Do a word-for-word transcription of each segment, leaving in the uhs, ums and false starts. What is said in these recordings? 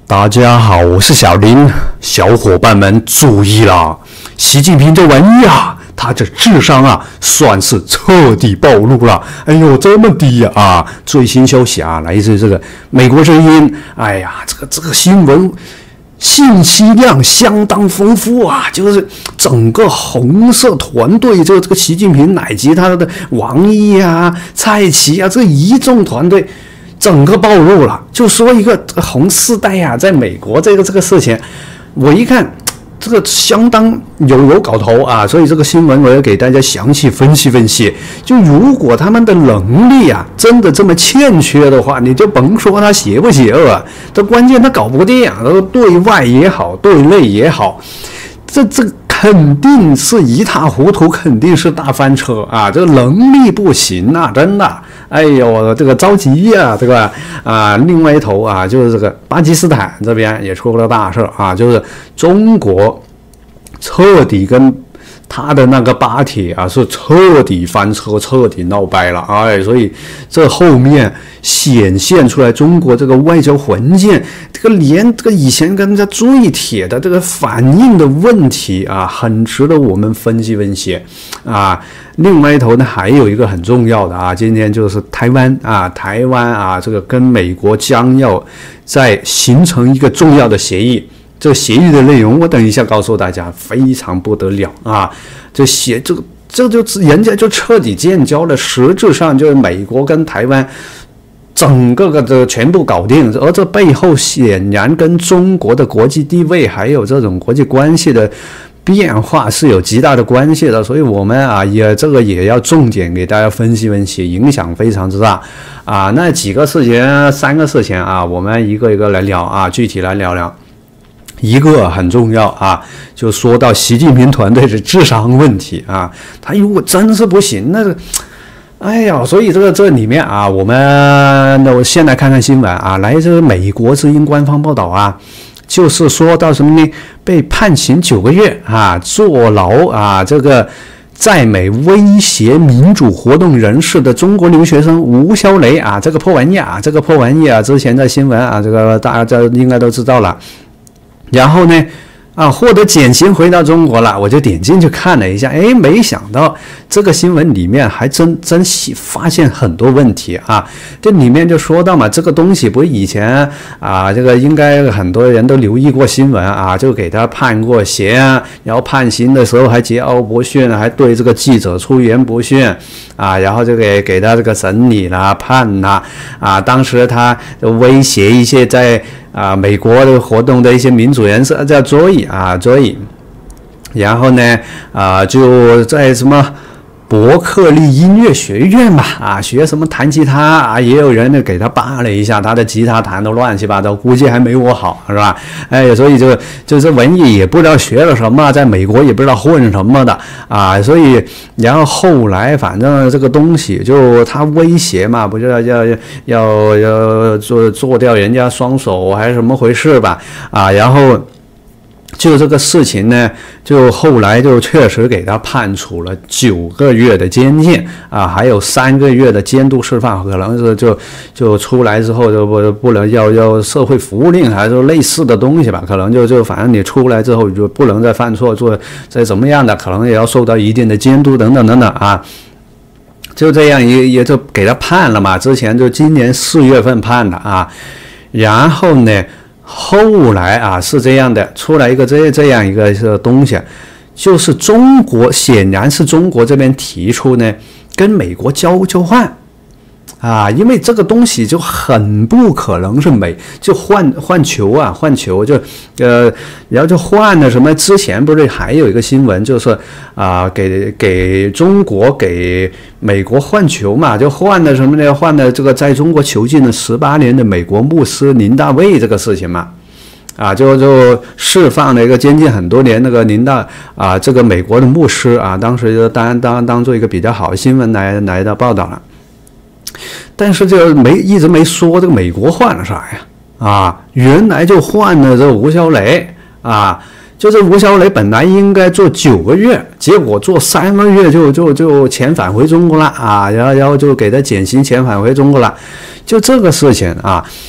大家好，我是小林，小伙伴们注意啦！习近平这玩意啊，他这智商啊，算是彻底暴露了。哎呦，这么低呀！啊，最新消息啊，来自这个美国之音。哎呀，这个这个新闻信息量相当丰富啊，就是整个红色团队，这个这个习近平乃及他的王毅啊、蔡奇啊，这一众团队。整个暴露了，就说一个红四代呀、啊，在美国这个这个事情，我一看这个相当有有搞头啊，所以这个新闻我要给大家详细分析分析。就如果他们的能力啊真的这么欠缺的话，你就甭说他邪不邪恶，这关键他搞不定，对外也好，对内也好，这这。肯定是一塌糊涂，肯定是大翻车啊！这个能力不行啊，真的。哎呦，这个着急呀、啊，这个啊，另外一头啊，就是这个巴基斯坦这边也出了大事啊，就是中国彻底跟他的那个巴铁啊是彻底翻车，彻底闹掰了，哎，所以这后面显现出来中国这个外交环境，这个连这个以前跟人家最铁的这个反应的问题啊，很值得我们分析分析啊。另外一头呢，还有一个很重要的啊，今天就是台湾啊，台湾啊，这个跟美国将要再形成一个重要的协议。这个协议的内容，我等一下告诉大家，非常不得了啊！这协这个这就人家就彻底建交了，实质上就是美国跟台湾整个个的全部搞定，而这背后显然跟中国的国际地位还有这种国际关系的变化是有极大的关系的，所以我们啊也这个也要重点给大家分析分析，影响非常之大啊！那几个事情，三个事情啊，我们一个一个来聊啊，具体来聊聊。一个很重要啊，就说到习近平团队的智商问题啊，他如果真是不行，那个，哎呀，所以这个这里面啊，我们那我先来看看新闻啊，来自美国之音官方报道啊，就是说到什么呢？被判刑九个月啊，坐牢啊，这个在美威胁民主活动人士的中国留学生吴肖雷啊，这个破玩意啊，这个破玩意啊，之前的新闻啊，这个大家应该都知道了。然后呢，啊，获得减刑回到中国了，我就点进去看了一下，哎，没想到这个新闻里面还真真发现很多问题啊！这里面就说到嘛，这个东西不是以前啊，这个应该很多人都留意过新闻啊，就给他判过刑，然后判刑的时候还桀骜不驯，还对这个记者出言不逊啊，然后就给给他这个审理啦、判啦啊，当时他威胁一些在。啊，美国的活动的一些民主人士叫 Joy 啊 Joy， 然后呢，啊就在什么伯克利音乐学院吧，啊学什么弹吉他啊，也有人呢给他扒了一下，他的吉他弹得乱七八糟，估计还没我好，是吧？哎，所以就就是文艺也不知道学了什么，在美国也不知道混什么的啊，所以然后后来反正这个东西就他威胁嘛，不就要要要要做做掉人家双手还是什么回事吧？啊，然后。就这个事情呢，就后来就确实给他判处了九个月的监禁啊，还有三个月的监督释放，可能是就就出来之后就不不能要要社会服务令，还是类似的东西吧，可能就就反正你出来之后就不能再犯错，做再怎么样的，可能也要受到一定的监督等等等等啊。就这样也也就给他判了嘛，之前就今年四月份判的啊，然后呢。后来啊是这样的，出来一个这这样一个东西，就是中国显然是中国这边提出呢，跟美国交交换啊，因为这个东西就很不可能是美就换换球啊，换球就呃，然后就换了什么？之前不是还有一个新闻，就是啊，给给中国给美国换球嘛，就换了什么呢？换了这个在中国囚禁了十八年的美国牧师林大卫这个事情嘛。啊，就就释放了一个监禁很多年那个林大啊，这个美国的牧师啊，当时就当当当做一个比较好的新闻来来的报道了。但是这个没一直没说这个美国换了啥呀？啊，原来就换了这个吴肖雷啊，就是吴肖雷本来应该做九个月，结果做三个月就就就遣返回中国了啊，然后然后就给他减刑遣返回中国了，就这个事情啊。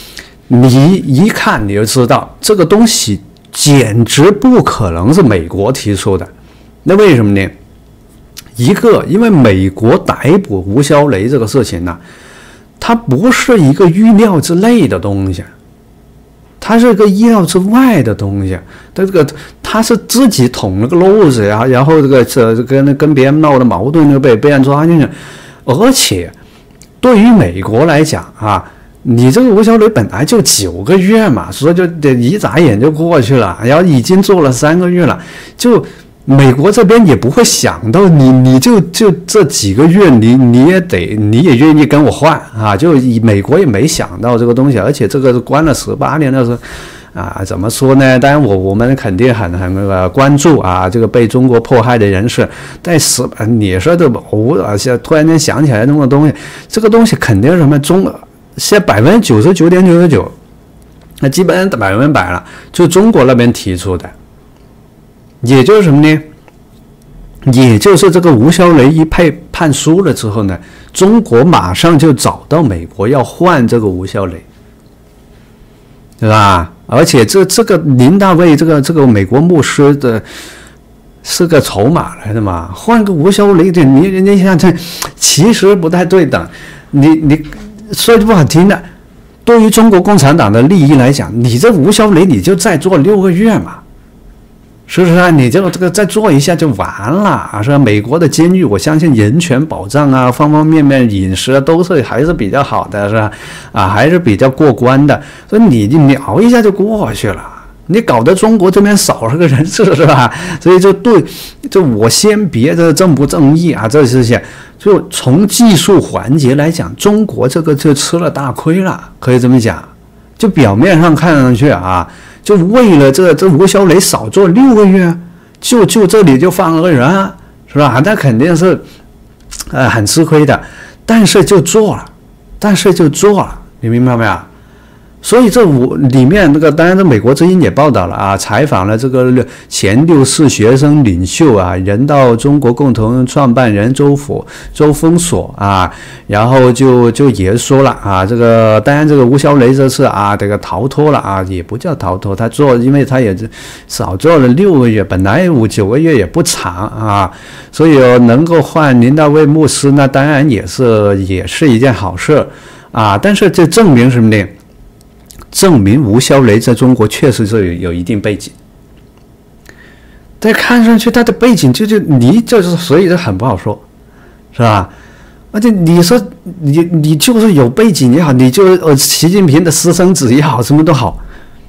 你一看你就知道这个东西简直不可能是美国提出的。那为什么呢？一个，因为美国逮捕吴肖雷这个事情呢、啊，它不是一个预料之内的东西，它是一个意料之外的东西。它这个他是自己捅了个篓子呀，然后这个这跟跟别人闹的矛盾就被被人抓进去，而且对于美国来讲啊。你这个吴肖雷本来就九个月嘛，所以就得一眨眼就过去了，然后已经做了三个月了，就美国这边也不会想到你，你就就这几个月你你也得你也愿意跟我换啊，就美国也没想到这个东西，而且这个关了十八年的是啊，怎么说呢？当然我我们肯定很很那个关注啊，这个被中国迫害的人士，但是你说的偶尔突然间想起来那么东西，这个东西肯定是什么中。现在百分之九十九点九十九，那基本上百分之百了，就中国那边提出的，也就是什么呢？也就是这个吴肖雷一判判输了之后呢，中国马上就找到美国要换这个吴肖雷，对吧？而且这这个林大卫这个这个美国牧师的是个筹码来的嘛，换个吴肖雷的，你你想这其实不太对等，你你。说句不好听的，对于中国共产党的利益来讲，你这吴肖雷你就再做六个月嘛，是不是啊？你就这个再做一下就完了啊？是吧？美国的监狱，我相信人权保障啊，方方面面饮食啊，都是还是比较好的，是吧？啊，还是比较过关的，所以你你熬一下就过去了。你搞得中国这边少了个人质，是吧？所以就对，就我先别这正不正义啊，这事情就从技术环节来讲，中国这个就吃了大亏了，可以这么讲。就表面上看上去啊，就为了这这吴肖雷少做六个月，就就这里就放了个人，是吧？那肯定是呃很吃亏的，但是就做了，但是就做了，你明白没有？所以这五里面那个，当然这美国之音也报道了啊，采访了这个前六四学生领袖啊，人道中国共同创办人周佛周峰所啊，然后就就也说了啊，这个当然这个吴肖雷这次啊，这个逃脱了啊，也不叫逃脱，他做，因为他也少做了六个月，本来五九个月也不长啊，所以能够换林大卫牧师，那当然也是也是一件好事啊，但是这证明什么呢？证明吴肖雷在中国确实是有有一定背景，但看上去他的背景就就你就是所以这很不好说，是吧？而且你说你你就是有背景也好，你就呃习近平的私生子也好，什么都好，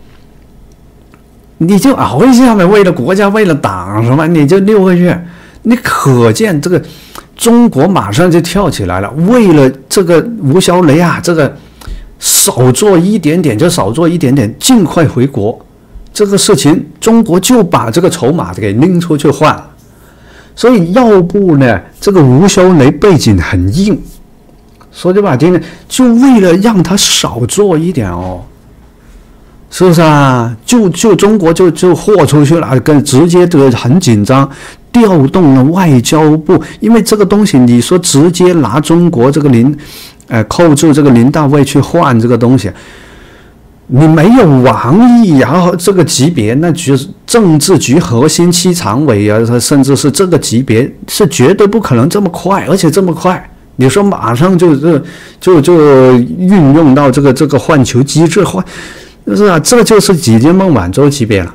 你就熬一下呗，为了国家为了党什么，你就六个月，你可见这个中国马上就跳起来了，为了这个吴肖雷啊，这个。少做一点点就少做一点点，尽快回国。这个事情，中国就把这个筹码给拎出去换了。所以，要不呢，这个吴肖雷背景很硬，说句不好听的，就为了让他少做一点哦，是不是啊？就就中国就就豁出去了，跟直接这个很紧张，调动了外交部，因为这个东西，你说直接拿中国这个林。呃，扣住这个林大卫去换这个东西，你没有王毅，然后这个级别，那就是政治局核心七常委啊，甚至是这个级别，是绝对不可能这么快，而且这么快，你说马上就就就就运用到这个这个换球机制换，是啊，这就是几经孟晚舟级别了。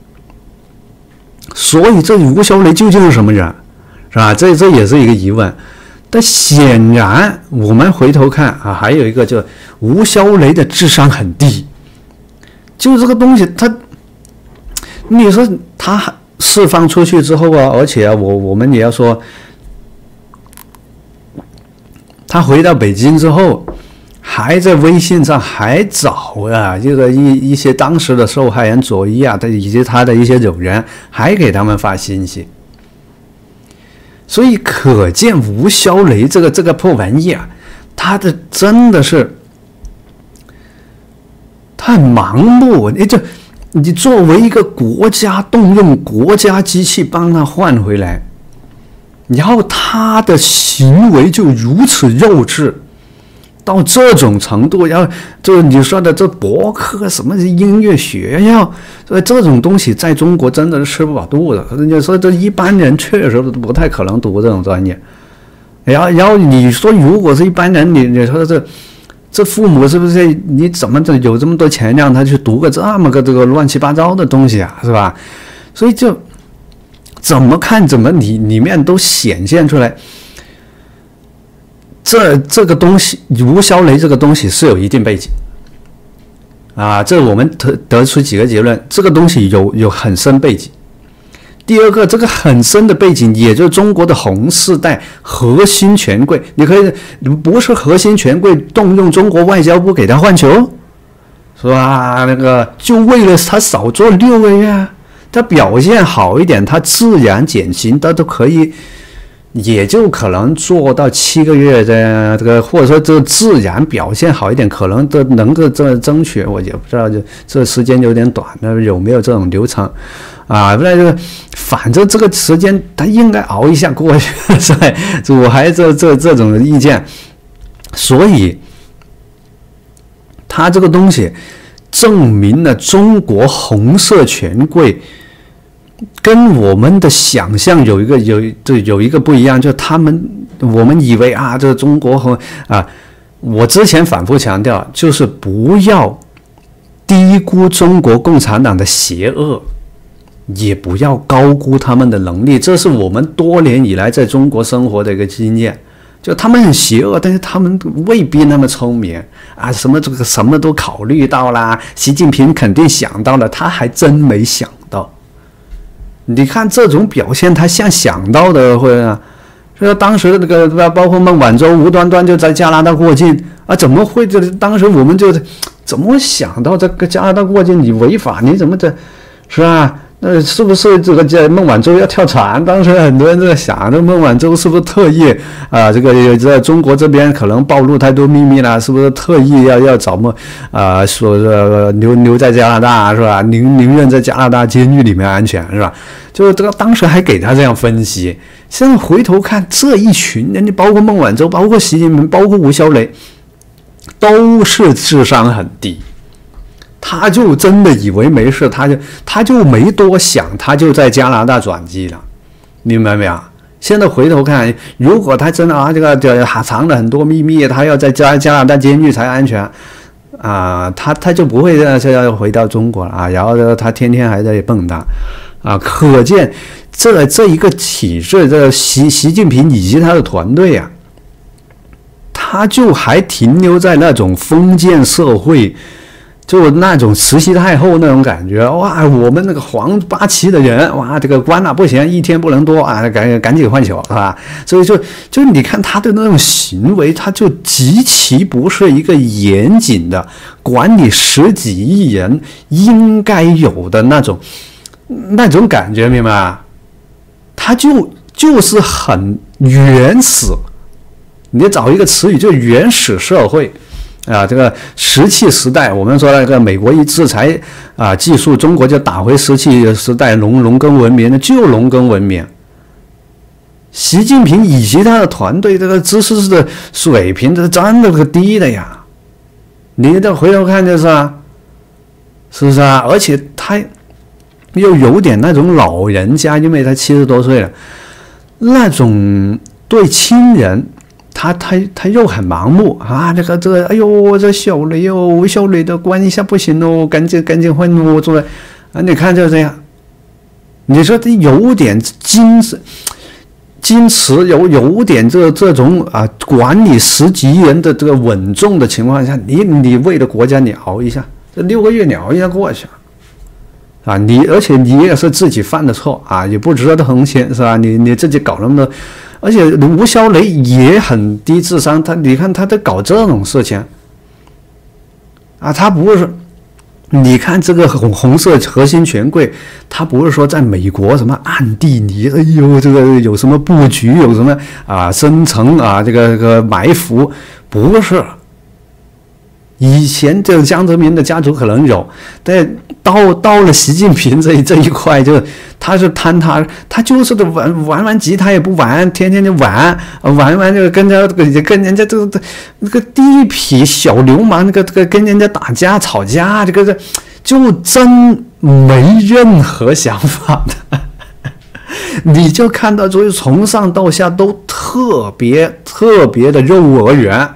所以这吴肖雷究竟是什么人，是吧？这这也是一个疑问。但显然，我们回头看啊，还有一个，就吴肖雷的智商很低。就这个东西，他，你说他释放出去之后啊，而且啊，我我们也要说，他回到北京之后，还在微信上还找啊，这个一一些当时的受害人左一啊，他以及他的一些友人，还给他们发信息。所以可见吴肖雷这个这个破玩意啊，他的真的是他很盲目。你就你作为一个国家动用国家机器帮他换回来，然后他的行为就如此幼稚， 到这种程度，要就你说的这博客什么音乐学校，所以这种东西在中国真的是吃不饱肚子。你说这一般人确实不太可能读这种专业。然后，然后你说如果是一般人，你你说这这父母是不是你怎么这有这么多钱让他去读个这么个这个乱七八糟的东西啊，是吧？所以就怎么看怎么里里面都显现出来。这这个东西，吴肖雷这个东西是有一定背景啊，这我们得得出几个结论，这个东西有有很深背景。第二个，这个很深的背景，也就是中国的红四代核心权贵，你可以不是核心权贵动用中国外交部给他换球，是吧？那个就为了他少做六个月，他表现好一点，他自然减刑，他都可以。也就可能做到七个月的这个，或者说这自然表现好一点，可能都能够这争取。我也不知道，就这时间有点短，那有没有这种流程啊？不然就反正这个时间他应该熬一下过去，是吧？我还这这这种意见，所以他这个东西证明了中国红色权贵。跟我们的想象有一个有对有一个不一样，就他们我们以为啊，这中国和啊，我之前反复强调，就是不要低估中国共产党的邪恶，也不要高估他们的能力，这是我们多年以来在中国生活的一个经验。就他们很邪恶，但是他们未必那么聪明啊，什么这个什么都考虑到啦，习近平肯定想到了，他还真没想到。你看这种表现，他像想到的会啊，说当时那个包括孟晚舟无端端就在加拿大过境啊，怎么会这当时我们就怎么会想到这个加拿大过境你违法，你怎么这是吧？那是不是这个在孟晚舟要跳船？当时很多人在想，这孟晚舟是不是特意啊？这个在中国这边可能暴露太多秘密了，是不是特意要要找孟啊？说呃留留在加拿大是吧？宁宁愿在加拿大监狱里面安全是吧？就是这个当时还给他这样分析。现在回头看这一群人，包括孟晚舟，包括习近平，包括吴肖雷，都是智商很低。他就真的以为没事，他就他就没多想，他就在加拿大转机了，明白没有？现在回头看，如果他真的啊，这个这藏了很多秘密，他要在加加拿大监狱才安全啊，他他就不会这要回到中国了啊，然后他天天还在蹦跶啊，可见这这一个体制，这习习近平以及他的团队啊，他就还停留在那种封建社会。就那种慈禧太后那种感觉，哇！我们那个皇八旗的人，哇，这个官啊不行，一天不能多啊，赶赶紧换球，是吧？所以就就你看他的那种行为，他就极其不是一个严谨的管理十几亿人应该有的那种那种感觉，明白吗？他就就是很原始，你找一个词语，就原始社会。啊，这个石器时代，我们说那个美国一制裁啊，技术中国就打回石器时代农农耕文明，就农耕文明。习近平以及他的团队这个知识的水平，这真的个低的呀！你再回头看就是啊，是不是啊？而且他又有点那种老人家，因为他七十多岁了，那种对亲人。他他他又很盲目啊！这个这个，哎呦，这小雷哦，吴小雷的关一下不行哦，赶紧赶紧换我出来啊！你看就这样，你说他有点矜持，矜持有有点这这种啊，管理十几亿人的这个稳重的情况下，你你为了国家你熬一下，这六个月你熬一下过去了。啊，你而且你也是自己犯的错啊，也不值得同情是吧？你你自己搞那么多。而且吴肖雷也很低智商，他你看他在搞这种事情啊，他不是，你看这个红红色核心权贵，他不是说在美国什么暗地里，哎呦这个有什么布局，有什么啊深层啊这个这个埋伏，不是。以前这个江泽民的家族可能有，但到到了习近平这这一块就，他是贪他，他就是的玩玩完吉他也不玩，天天就玩，玩完就跟着跟人家这个那个地痞小流氓那个这个跟人家打架吵架，这个这就真没任何想法的。你就看到，就是从上到下都特别特别的幼儿园，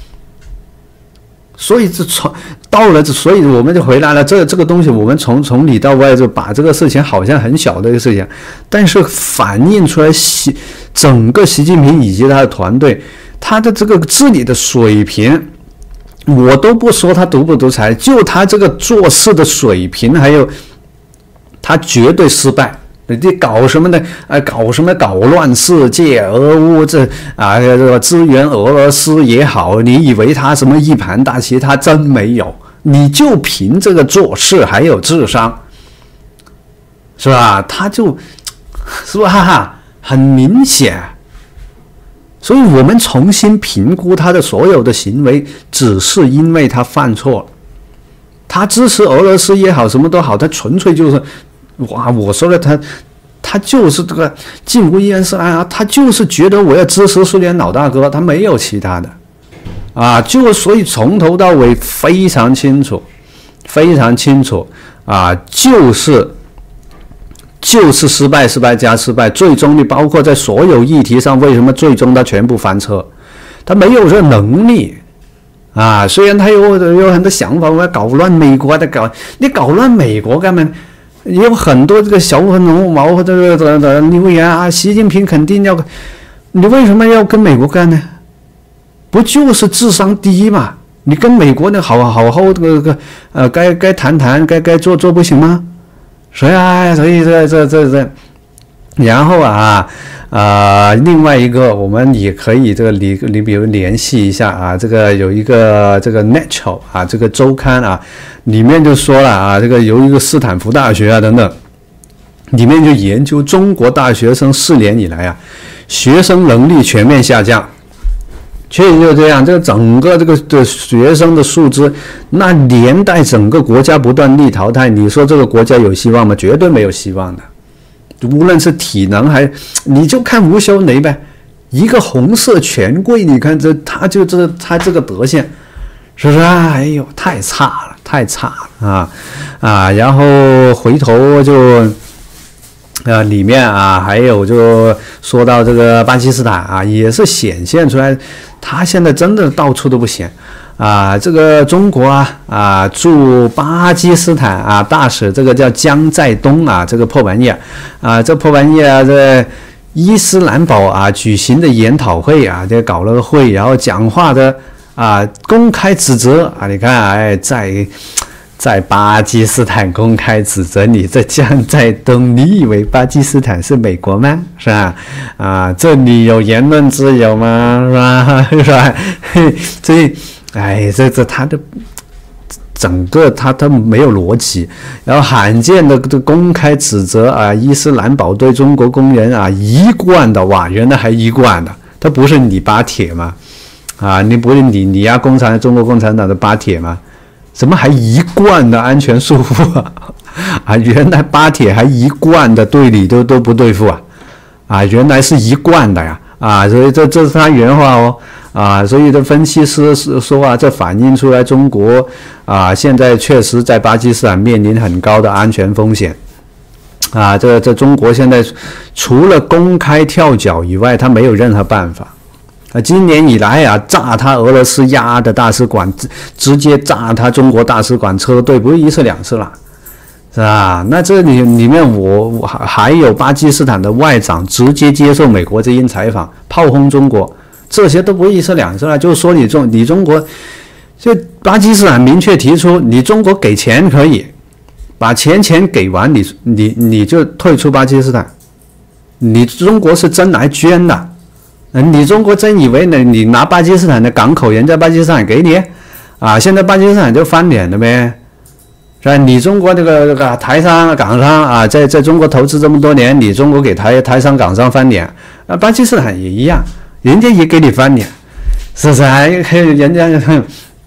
所以这从到了，所以我们就回来了。这这个东西，我们从从里到外就把这个事情好像很小的一个事情，但是反映出来习整个习近平以及他的团队，他的这个治理的水平，我都不说他独不独裁，就他这个做事的水平，还有他绝对失败。你搞什么呢？啊，搞什么搞乱世界？俄乌这啊，这个支援俄罗斯也好，你以为他什么一盘大棋？他真没有。你就凭这个做事还有智商，是吧？他就是吧？哈哈，很明显。所以我们重新评估他的所有的行为，只是因为他犯错了。他支持俄罗斯也好，什么都好，他纯粹就是。哇！我说的他，他就是这个近乎厌世啊！他就是觉得我要支持苏联老大哥，他没有其他的啊！就所以从头到尾非常清楚，非常清楚啊！就是就是失败，失败加失败，最终你包括在所有议题上，为什么最终他全部翻车？他没有这能力啊！虽然他有有很多想法，我要搞乱美国的，搞你搞乱美国干嘛？也有很多这个小龙毛或者这个留言啊，习近平肯定要，你为什么要跟美国干呢？不就是智商低嘛？你跟美国那好好好这个这个呃，该该谈谈，该该做做不行吗？所以啊，所以这这这这，然后啊啊、呃，另外一个我们也可以这个你你比如联系一下啊，这个有一个这个 Nature 啊，这个周刊啊。里面就说了啊，这个由一个斯坦福大学啊等等，里面就研究中国大学生四年以来啊，学生能力全面下降，确实就这样，这个整个这个的学生的素质，那连带整个国家不断逆淘汰，你说这个国家有希望吗？绝对没有希望的。无论是体能还，你就看吴修雷呗，一个红色权贵，你看这他就这他这个德行。是不是啊？哎呦，太差了，太差了啊啊！然后回头就，呃，里面啊，还有就说到这个巴基斯坦啊，也是显现出来，他现在真的到处都不行啊。这个中国啊啊驻巴基斯坦啊大使，这个叫江在东啊，这个破玩意儿啊，这破玩意儿这伊斯兰堡啊举行的研讨会啊，这搞了个会，然后讲话的。啊，公开指责啊！你看，哎，在在巴基斯坦公开指责你这江在东，你以为巴基斯坦是美国吗？是吧？啊，这里有言论自由吗？是吧？是吧？所以，哎，这这他的整个他他没有逻辑，然后罕见的这公开指责啊，伊斯兰堡对中国工人啊一贯的哇，原来还一贯的，他不是你巴铁吗？啊，你不是你你呀，共产中国共产党的巴铁吗？怎么还一贯的安全束缚啊？啊，原来巴铁还一贯的对你都都不对付啊！啊，原来是一贯的呀！啊，所以这这是他原话哦。啊，所以这分析师是说啊，这反映出来中国啊，现在确实在巴基斯坦面临很高的安全风险。啊，这这中国现在除了公开跳脚以外，他没有任何办法。啊，今年以来啊，炸他俄罗斯压的大使馆，直直接炸他中国大使馆车队，不是一次两次了，是吧？那这里里面我我还有巴基斯坦的外长直接接受美国之音采访，炮轰中国，这些都不是一次两次了。就是说你中你中国，就巴基斯坦明确提出，你中国给钱可以，把钱钱给完，你你你就退出巴基斯坦，你中国是真来捐的。你中国真以为呢？你拿巴基斯坦的港口，人家巴基斯坦给你啊？现在巴基斯坦就翻脸了呗，是吧？你中国这个这个台商、港商啊，在在中国投资这么多年，你中国给台台商、港商翻脸，啊，巴基斯坦也一样，人家也给你翻脸，是不是啊？人家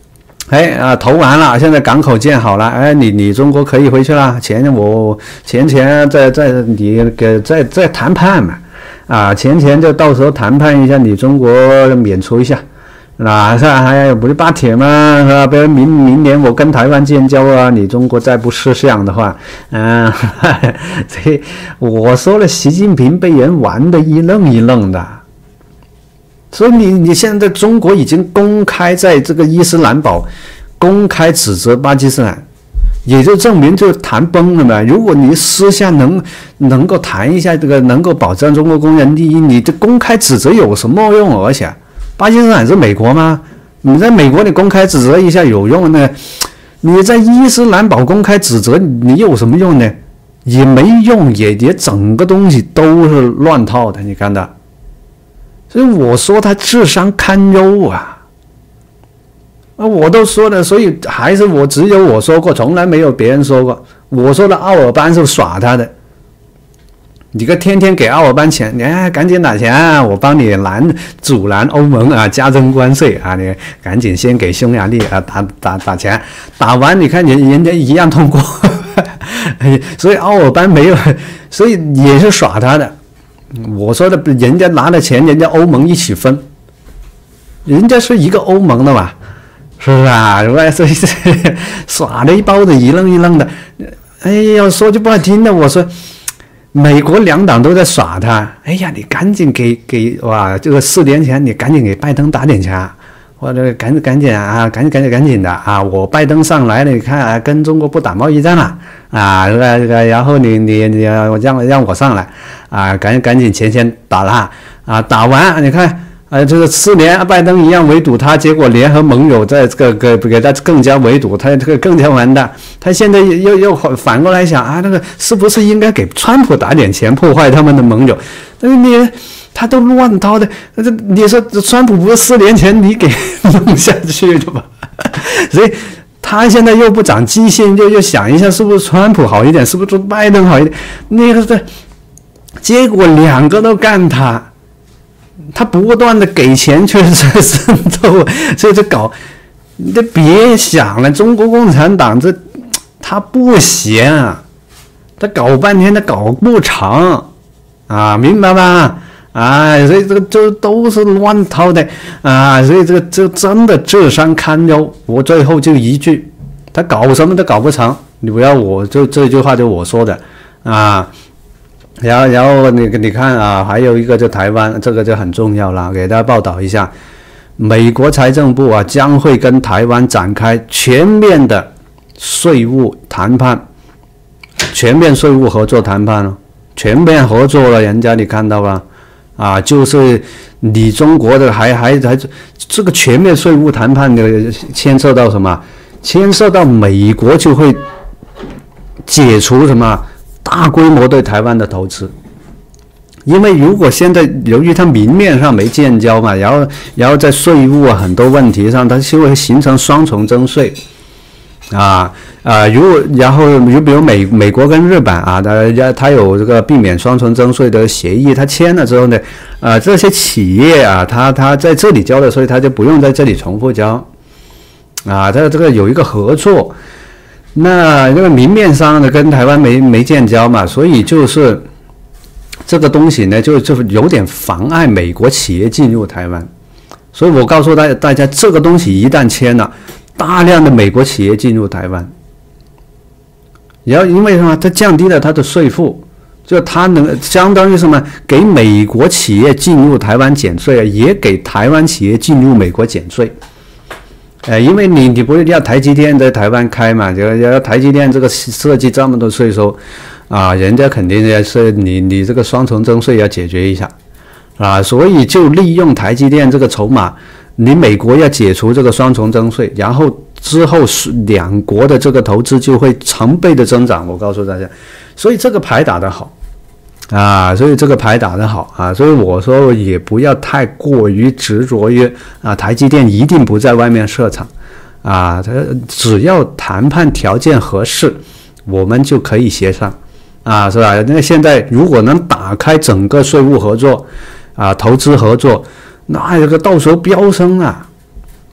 哎啊，投完了，现在港口建好了，哎，你你中国可以回去了，钱我钱钱在在你给在在谈判嘛，啊，钱钱就到时候谈判一下，你中国免除一下，那是还有不是巴铁吗？是吧？比如明明年我跟台湾建交啊，你中国再不识相的话，嗯、啊，所以我说了，习近平被人玩的一愣一愣的。所以你你现在中国已经公开在这个伊斯兰堡公开指责巴基斯坦，也就证明就谈崩了嘛。如果你私下能能够谈一下这个能够保障中国工人利益，你这公开指责有什么用？而且巴基斯坦是美国吗？你在美国你公开指责一下有用呢？你在伊斯兰堡公开指责你有什么用呢？也没用，也也整个东西都是乱套的，你看到。所以我说他智商堪忧啊！啊，我都说了，所以还是我只有我说过，从来没有别人说过。我说的奥尔班是耍他的，你个天天给奥尔班钱，你、哎、赶紧打钱、啊，我帮你拦阻拦欧盟啊，加征关税啊，你赶紧先给匈牙利啊打打打钱，打完你看人人家一样通过，所以奥尔班没有，所以也是耍他的。我说的，人家拿了钱，人家欧盟一起分，人家是一个欧盟的嘛，是不是啊？所以耍了一包的一愣一愣的。哎呀，说句不好听的，我说美国两党都在耍他。哎呀，你赶紧给给哇，这个四年前你赶紧给拜登打点钱，或者赶紧赶紧啊，赶紧赶紧赶紧的啊！我拜登上来了，你看啊，跟中国不打贸易战了啊，这个这个，然后你你你让让我上来。啊，赶紧赶紧钱先打了啊！打完你看，啊，这个四年拜登一样围堵他，结果联合盟友在这个给给他更加围堵，他这个更加完蛋。他现在又又反过来想啊，那个是不是应该给川普打点钱，破坏他们的盟友？但是你他都乱套的，这你说川普不是四年前你给弄下去的吗？所以他现在又不长记性，又又想一下是不是川普好一点，是不是拜登好一点？那个是。结果两个都干他，他不断的给钱去渗透，所以这搞，你这别想了，中国共产党这他不行，他搞半天他搞不成啊，明白吧？啊，所以这个这都是乱套的啊，所以这个这真的智商堪忧。我最后就一句，他搞什么都搞不成，你不要我就这句话就我说的啊。然后，然后你你看啊，还有一个就台湾，这个就很重要了，给大家报道一下，美国财政部啊将会跟台湾展开全面的税务谈判，全面税务合作谈判了，全面合作了，人家你看到吧？啊，就是你中国的还还还这个全面税务谈判的牵涉到什么？牵涉到美国就会解除什么？大规模对台湾的投资，因为如果现在由于它明面上没建交嘛，然后然后在税务啊很多问题上，它就会形成双重征税，啊啊，如果然后如比如美美国跟日本啊，它它有这个避免双重征税的协议，它签了之后呢，呃，这些企业啊，它它在这里交的税，它就不用在这里重复交，啊，它这个有一个合作。那因为明面上呢跟台湾没没建交嘛，所以就是这个东西呢就就有点妨碍美国企业进入台湾，所以我告诉大家，大家这个东西一旦签了，大量的美国企业进入台湾，然后因为什么？它降低了它的税负，就它能相当于什么？给美国企业进入台湾减税，也给台湾企业进入美国减税。呃，因为你你不是要台积电在台湾开嘛？就要台积电这个设计这么多税收，啊，人家肯定要是你你这个双重征税要解决一下，啊，所以就利用台积电这个筹码，你美国要解除这个双重征税，然后之后两国的这个投资就会成倍的增长。我告诉大家，所以这个牌打得好。啊，所以这个牌打得好啊，所以我说也不要太过于执着于啊，台积电一定不在外面设厂啊，它只要谈判条件合适，我们就可以协商啊，是吧？那现在如果能打开整个税务合作啊，投资合作，那这个到时候飙升啊，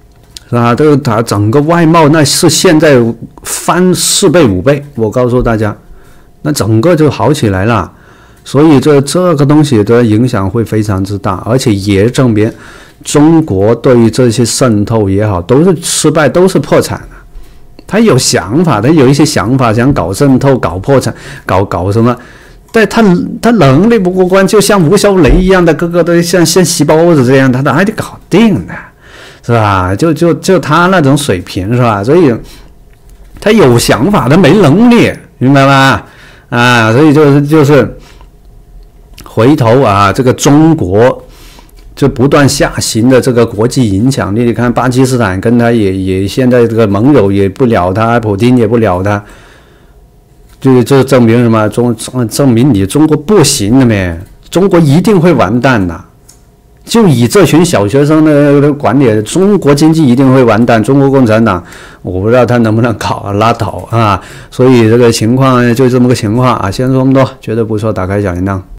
是吧？这个它整个外贸那是现在翻四倍五倍，我告诉大家，那整个就好起来了。所以这这个东西的影响会非常之大，而且也证明中国对于这些渗透也好，都是失败，都是破产的。他有想法，他有一些想法，想搞渗透、搞破产、搞搞什么，但他他能力不过关，就像吴秀雷一样的，个个都像像细胞子这样，他哪里搞定的，是吧？就就就他那种水平，是吧？所以他有想法，他没能力，明白吗？啊，所以就是就是。回头啊，这个中国就不断下行的这个国际影响力，你看巴基斯坦跟他也也现在这个盟友也不了他，普京也不了他，就这证明什么？中证明你中国不行了没？中国一定会完蛋的。就以这群小学生的管理，中国经济一定会完蛋。中国共产党，我不知道他能不能搞拉倒啊。所以这个情况就这么个情况啊。先说这么多，觉得不错，打开小铃铛。